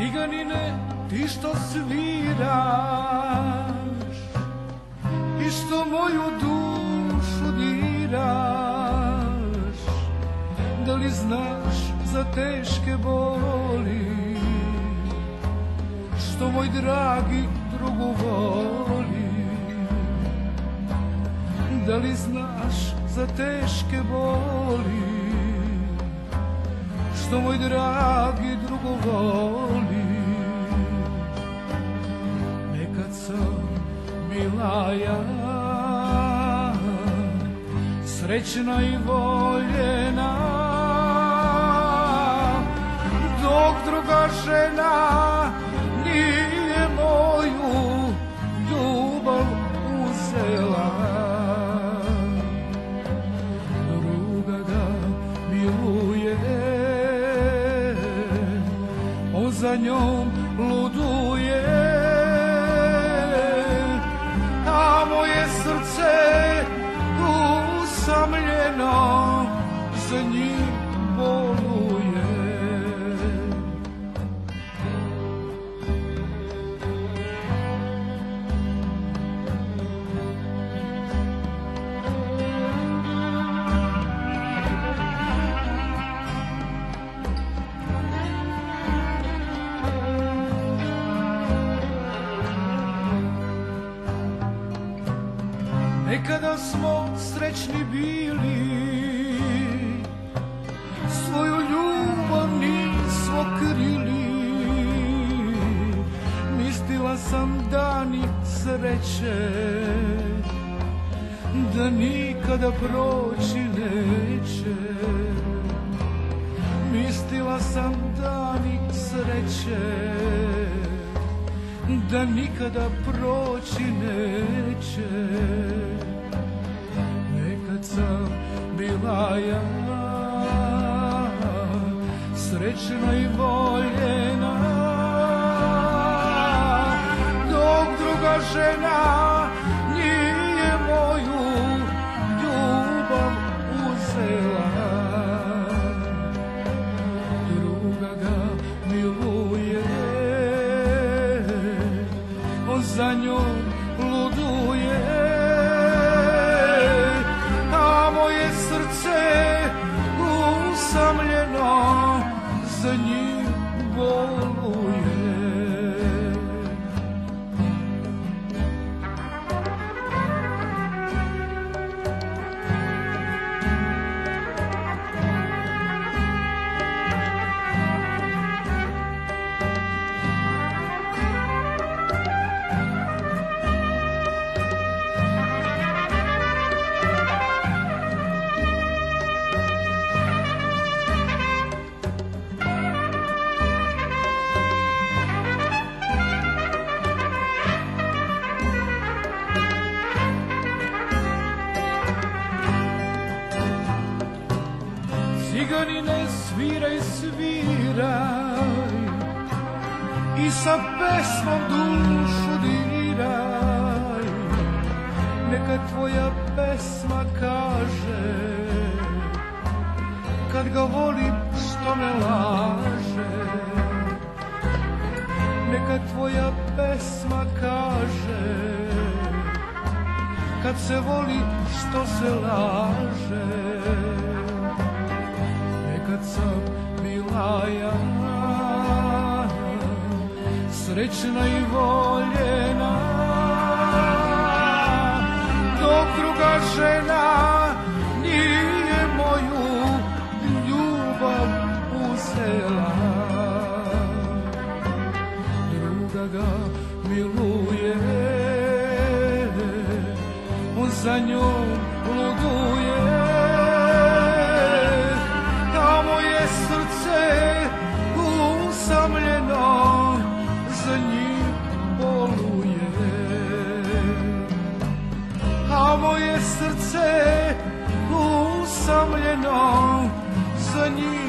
Ciganine, ti što sviraš i što moju dušu diraš, da li znaš za teške boli što moj dragi drugu voli? Da li znaš za teške boli što moj dragi drugu voli? Nekad sam bila ja srećna i voljena, dok druga žena nije moju ljubav uzela. Druga ga miluje, on za njom luduje, a moje srce usamljeno za njim boluje. Nekada smo srećni bili, svoju ljubav nismo krili, mislila sam dani sreće da nikada proći neće. Mislila sam dani sreće da nikada proći neće. Nekad sam bila ja srećna i voljena, dok druga žena nije moju ljubav uzela. Druga ga miluje, on za njom luduje, a moje srce usamljeno za njim boluje. Ciganine, sviraj, sviraj i sa pesmom dušu diraj. Neka tvoja pesma kaže kad ga volim što me laže. Neka tvoja pesma kaže kad se voli što se laže. Kad sam bila ja srećna i voljena, dok druga žena nije moju ljubav uzela. Druga ga miluje, on za njom luduje, usamljeno za njim boluje, a moje srce usamljeno za njim